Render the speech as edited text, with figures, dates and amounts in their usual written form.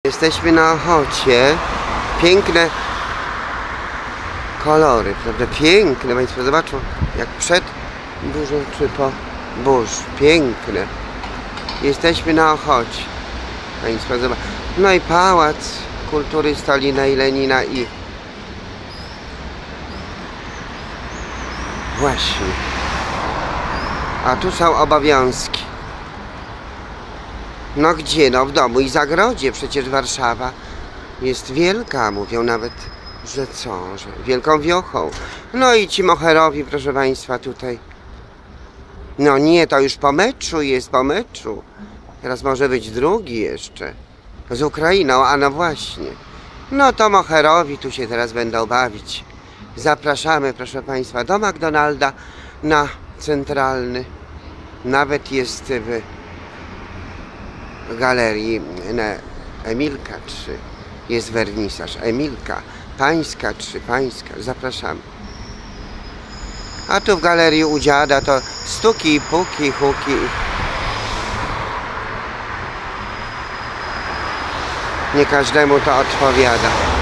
Jesteśmy na Ochocie. Piękne kolory, prawda? Piękne. Państwo zobaczą, jak przed burzą czy po burzy. Piękne. Jesteśmy na Ochocie. Państwo zobaczą. No i Pałac Kultury Stalina i Lenina i właśnie. A tu są obowiązki. No gdzie? No w domu i zagrodzie. Przecież Warszawa jest wielka. Mówią nawet, że co? Że wielką wiochą. No i ci moherowi, proszę Państwa, tutaj. No nie, to już po meczu jest, po meczu. Teraz może być drugi jeszcze. Z Ukrainą, a no właśnie. No to moherowi tu się teraz będą bawić. Zapraszamy, proszę Państwa, do McDonalda na Centralny. Nawet jest w galerii Emilka 3. Jest wernisaż. Emilka, Pańska 3, Pańska. Zapraszamy. A tu w galerii u dziada to stuki, puki, huki. Nie każdemu to odpowiada.